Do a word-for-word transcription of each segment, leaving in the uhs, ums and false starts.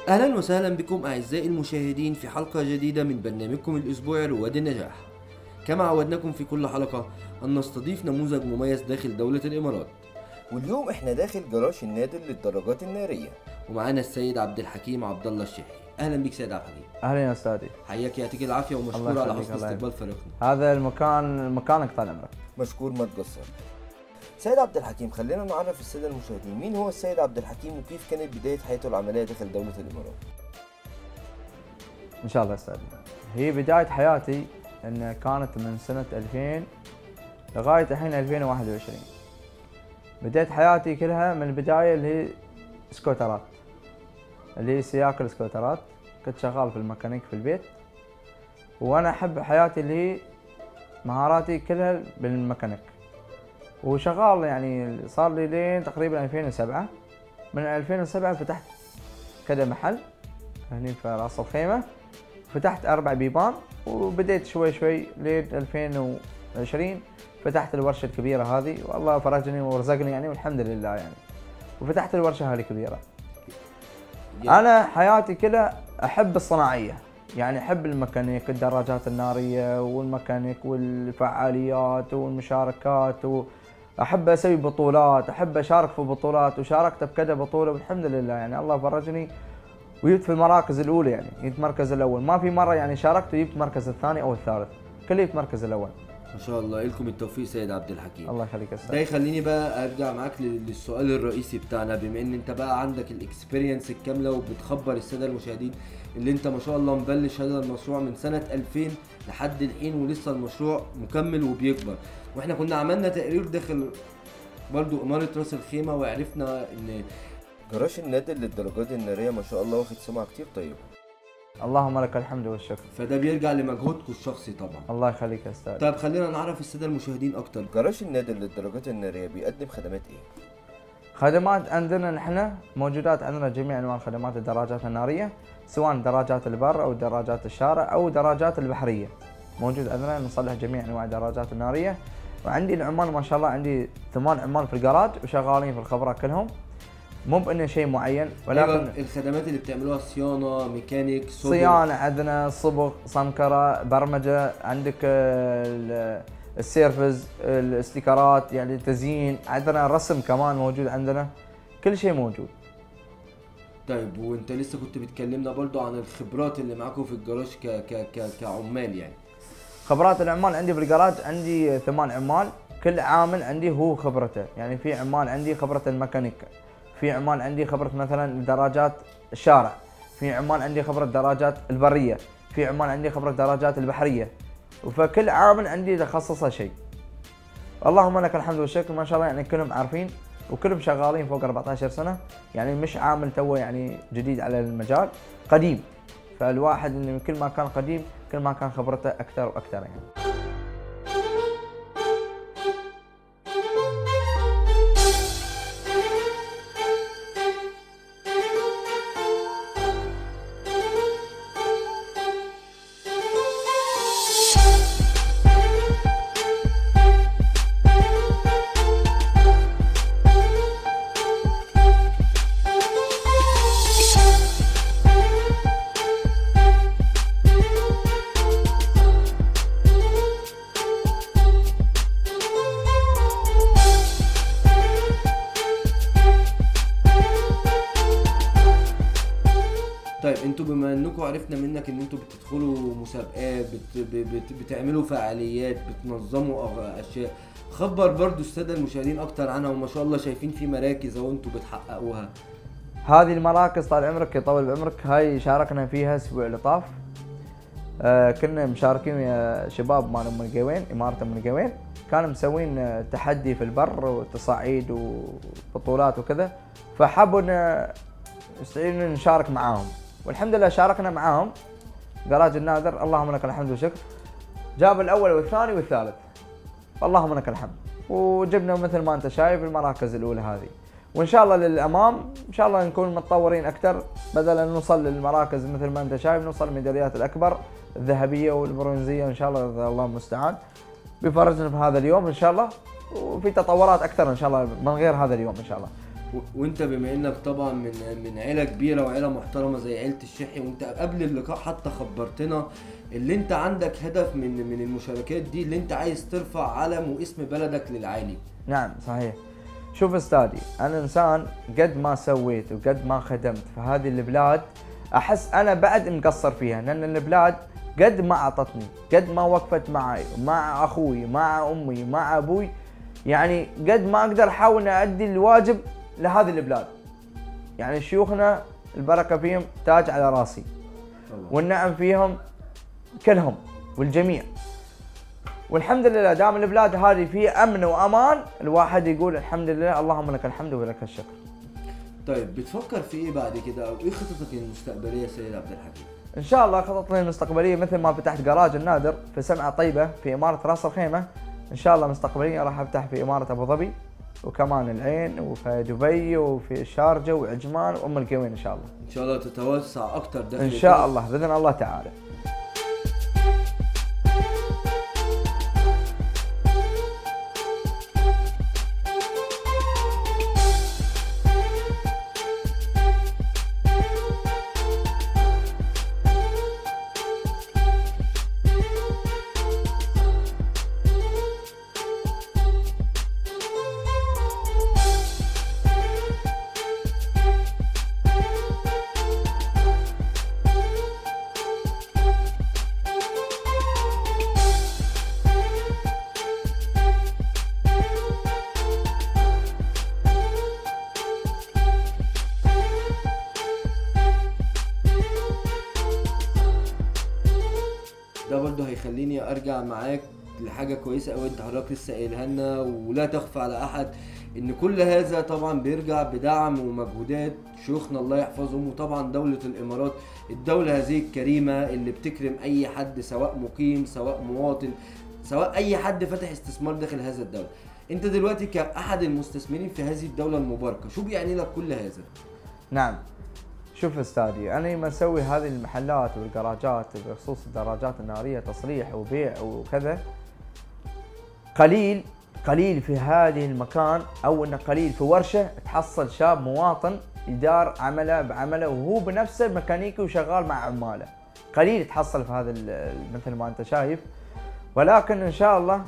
أهلا وسهلا بكم أعزائي المشاهدين في حلقة جديدة من برنامجكم الأسبوعي رواد النجاح. كما عودناكم في كل حلقة أن نستضيف نموذج مميز داخل دولة الإمارات، واليوم احنا داخل جراج النادل للدراجات النارية، ومعانا السيد عبد الحكيم عبد الله الشيحي. أهلا بك سيد عبد الحكيم. اهلا يا استاذي. حياك يعطيك العافية ومشكور على حسن استقبال فريقنا. هذا المكان مكانك طال عمرك. مشكور ما تقصر. سيد عبد الحكيم، خلينا نعرف السادة المشاهدين مين هو السيد عبد الحكيم وكيف كانت بداية حياته العملية داخل دولة الإمارات. ان شاء الله استاذي. هي بداية حياتي ان كانت من سنة ألفين لغاية الحين ألفين وواحد وعشرين. بداية حياتي كلها من البداية اللي هي سكوترات، اللي هي سياق السكوترات. كنت شغال في الميكانيك في البيت، وانا احب حياتي اللي هي مهاراتي كلها بالميكانيك، وشغال يعني صار لي لين تقريبا ألفين وسبعة. من ألفين وسبعة فتحت كذا محل هني في راس الخيمة، فتحت أربع بيبان، وبديت شوي شوي لين ألفين وعشرين فتحت الورشة الكبيرة هذه، والله فرجني ورزقني يعني والحمد لله يعني، وفتحت الورشة هذه كبيرة. أنا حياتي كلها أحب الصناعية، يعني أحب الميكانيك، الدراجات النارية والميكانيك والفعاليات والمشاركات، وأحب أسوي بطولات، أحب أشارك في بطولات، وشاركت بكذا بطولة والحمد لله يعني الله فرجني وجبت في المراكز الأولى، يعني جبت المركز الأول. ما في مرة يعني شاركت وجبت المركز الثاني أو الثالث، كله جبت المركز الأول. ما شاء الله، لكم التوفيق سيد عبد الحكيم. الله يخليك يا استاذ. ده يخليني بقى ارجع معاك للسؤال الرئيسي بتاعنا، بما ان انت بقى عندك الاكسبيرينس الكامله وبتخبر الساده المشاهدين اللي انت ما شاء الله مبلش هذا المشروع من سنه ألفين لحد الحين، ولسه المشروع مكمل وبيكبر. واحنا كنا عملنا تقرير داخل برضو اماره راس الخيمه، وعرفنا ان جراج النادل للدراجات النارية ما شاء الله واخد سمعة كتير طيبة. اللهم لك الحمد والشكر. فده بيرجع لمجهودكم الشخصي طبعا. الله يخليك يا استاذ. طيب خلينا نعرف الساده المشاهدين اكتر. جراج النادل للدراجات النارية بيقدم خدمات ايه؟ خدمات عندنا نحن موجودات عندنا جميع انواع خدمات الدراجات الناريه، سواء دراجات البر او دراجات الشارع او دراجات البحريه. موجود عندنا نصلح جميع انواع الدراجات الناريه، وعندي العمال ما شاء الله عندي ثمان عمال في الجراج وشغالين في الخبره كلهم، مو بانه شيء معين، ولكن أيوة الخدمات اللي بتعملوها صيانه، ميكانيك، صبغ. صيانه عندنا، صبغ، صنكره، برمجه، عندك السيرفز، الاستيكرات يعني التزيين، عندنا الرسم كمان موجود عندنا، كل شيء موجود. طيب وانت لسه كنت بتكلمنا برضو عن الخبرات اللي معاكم في الجراج ك ك ك كعمال يعني. خبرات العمال عندي في الجراج عندي ثمان عمال، كل عامل عندي هو خبرته، يعني في عمال عندي خبرة الميكانيك، في عمال عندي خبرة مثلا دراجات الشارع، في عمال عندي خبرة دراجات البرية، في عمال عندي خبرة دراجات البحرية، فكل عامل عندي تخصصه شيء. اللهم لك الحمد والشكر ما شاء الله، يعني كلهم عارفين وكلهم شغالين فوق أربعة عشر سنة، يعني مش عامل توه يعني جديد على المجال، قديم. فالواحد إنه كل ما كان قديم كل ما كان خبرته أكثر وأكثر يعني. طيب انتوا بما انكم عرفنا منك ان انتوا بتدخلوا مسابقات، بت بت بتعملوا فعاليات، بتنظموا اشياء، خبر برضو الساده المشاهدين اكتر عنها، وما شاء الله شايفين في مراكز اهو انتوا بتحققوها. هذه المراكز طال عمرك يطول بعمرك، هاي شاركنا فيها اسبوع لطاف. آه كنا مشاركين ويا شباب مال ام القوين، اماره ام القوين، كانوا مسوين تحدي في البر وتصاعيد وبطولات وكذا، فحبوا ان نشارك معاهم، والحمد لله شاركنا معاهم. جراج النادر اللهم لك الحمد والشكر جاب الاول والثاني والثالث، اللهم لك الحمد، وجبنا مثل ما انت شايف المراكز الاولى هذه، وان شاء الله للامام ان شاء الله نكون متطورين اكثر، بدل ان نوصل للمراكز مثل ما انت شايف نوصل الميداليات الاكبر الذهبيه والبرونزيه ان شاء الله، الله المستعان بيفرجنا في هذا اليوم ان شاء الله، وفي تطورات اكثر ان شاء الله من غير هذا اليوم ان شاء الله. و- وانت بما انك طبعا من من عيله كبيره وعيله محترمه زي عيله الشحي، وانت قبل اللقاء حتى خبرتنا اللي انت عندك هدف من من المشاركات دي، اللي انت عايز ترفع علم واسم بلدك للعالي. نعم صحيح. شوف استاذي، انا انسان قد ما سويت وقد ما خدمت في هذه البلاد احس انا بعد مقصر فيها، لان البلاد قد ما اعطتني، قد ما وقفت معي مع اخوي مع امي مع ابوي، يعني قد ما اقدر احاول اادي الواجب لهذه البلاد. يعني شيوخنا البركه فيهم تاج على راسي، والنعم فيهم كلهم والجميع، والحمد لله دام البلاد هذه فيها امن وامان، الواحد يقول الحمد لله اللهم لك الحمد ولك الشكر. طيب بتفكر في ايه بعد كده، او ايه خططك المستقبليه سيد عبد الحكيم؟ ان شاء الله خططنا المستقبليه مثل ما فتحت جراج النادر في سمعه طيبه في اماره راس الخيمه، ان شاء الله مستقبليا راح افتح في اماره ابو ظبي، وكمان العين، وفي دبي، وفي الشارجه وعجمان وام القوين ان شاء الله. ان شاء الله تتوسع اكتر داخل ان شاء الله باذن الله تعالى. ده برضه هيخليني ارجع معاك لحاجه كويسه قوي انت حضرتك لسه قايلها لنا، ولا تخفى على احد ان كل هذا طبعا بيرجع بدعم ومجهودات شيوخنا الله يحفظهم، وطبعا دوله الامارات الدوله هذه الكريمه اللي بتكرم اي حد سواء مقيم سواء مواطن سواء اي حد فاتح استثمار داخل هذا الدوله. انت دلوقتي كاحد المستثمرين في هذه الدوله المباركه، شو بيعني لك كل هذا؟ نعم. شوف استاذي، انا لما اسوي هذه المحلات والجراجات بخصوص الدراجات الناريه تصليح وبيع وكذا، قليل قليل في هذه المكان، او انه قليل في ورشه تحصل شاب مواطن يدار عمله بعمله وهو بنفسه ميكانيكي وشغال مع عماله، قليل تحصل في هذا مثل ما انت شايف. ولكن ان شاء الله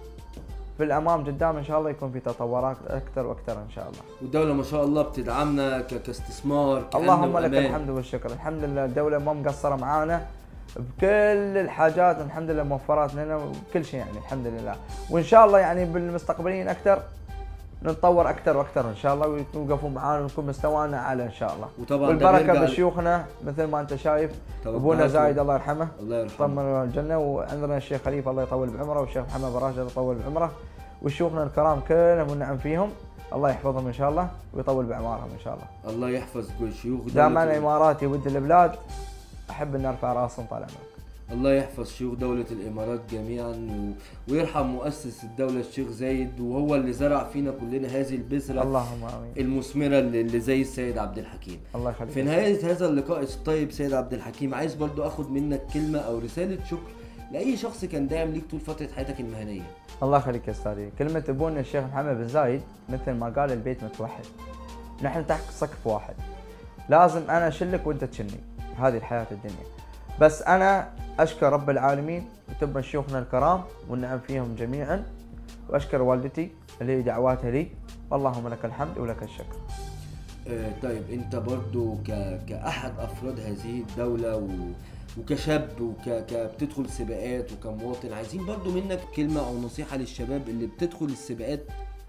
في الامام قدام ان شاء الله يكون في تطورات اكثر واكثر ان شاء الله. والدوله ما شاء الله بتدعمنا ك- كاستثمار كأمن اللهم لك وأمان. الحمد والشكر، الحمد لله الدوله ما مقصره معانا بكل الحاجات، الحمد لله موفرات لنا وكل شيء يعني الحمد لله. وان شاء الله يعني بالمستقبلين اكثر نتطور اكثر واكثر ان شاء الله، ويوقفوا معانا ونكون مستوانا اعلى ان شاء الله. وطبعا ده والبركه بيرجع ل- بشيوخنا مثل ما انت شايف، توجهاتهم. ابونا زايد الله يرحمه الله يرحمه. طمنا الجنه، وعندنا الشيخ خليفه الله يطول بعمره، والشيخ محمد براشد الله يطول بعمره، وشيوخنا الكرام كلهم والنعم فيهم الله يحفظهم ان شاء الله ويطول باعمارهم ان شاء الله. الله يحفظ كل شيوخ دام دولة انا اماراتي ود البلاد احب ان ارفع راسهم طال عمرك. الله يحفظ شيوخ دولة الإمارات جميعا و... ويرحم مؤسس الدولة الشيخ زايد، وهو اللي زرع فينا كلنا هذه البذرة اللهم امين. المثمرة اللي اللي زي السيد عبد الحكيم. الله يخليك. في نهاية هذا اللقاء الطيب سيد عبد الحكيم، عايز برضو أخد منك كلمة أو رسالة شكر لأي شخص كان داعم ليك طول فترة حياتك المهنية. الله يخليك يا استاذي. كلمة ابونا الشيخ محمد بن زايد مثل ما قال البيت متوحد، نحن تحت سقف واحد، لازم انا اشلك وانت تشلني، هذه الحياة الدنيا. بس انا اشكر رب العالمين وتبا شيوخنا الكرام والنعم فيهم جميعا، واشكر والدتي اللي هي دعواتها لي، اللهم لك الحمد ولك الشكر. آه طيب انت برضو ك... كأحد أفراد هذه الدولة و... وكشاب وكبتدخل سباقات وكمواطن، عايزين برضو منك كلمة أو نصيحة للشباب اللي بتدخل السباقات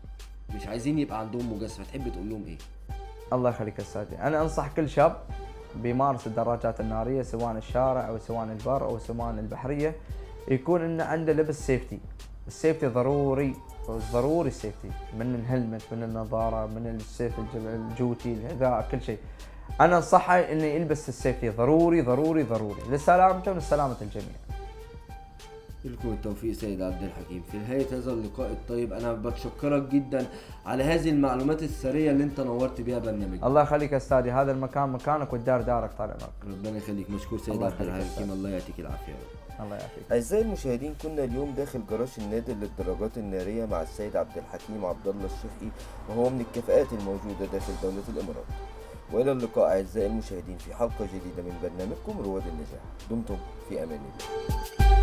مش عايزين يبقى عندهم مجازفة، تحب تقول لهم إيه؟ الله يخليك استاذي. انا انصح كل شاب بيمارس الدراجات الناريه سواء الشارع او سواء البر او سواء البحريه يكون انه عنده لبس سيفتي. السيفتي ضروري ضروري، السيفتي من الهلمت من النظاره من السيف الجوتي الحذاء كل شيء. انا انصحه انه يلبس السيفتي ضروري ضروري ضروري لسلامته ولسلامه الجميع. لكم التوفيق سيد عبد الحكيم. في نهاية هذا اللقاء الطيب أنا بتشكرك جدا على هذه المعلومات السرية اللي أنت نورت بيها برنامج. الله يخليك يا استاذي، هذا المكان مكانك والدار دارك طال عمرك. ربنا يخليك، مشكور سيد الله عبد يخليك يا الحكيم، أستاذ. الله يعطيك العافية. الله يعافيك. أعزائي المشاهدين، كنا اليوم داخل جراج النادي للدراجات النارية مع السيد عبد الحكيم عبد الله الشحي، وهو من الكفاءات الموجودة داخل دولة الإمارات. وإلى اللقاء أعزائي المشاهدين في حلقة جديدة من برنامجكم رواد النجاح. دمتم في أمان الله.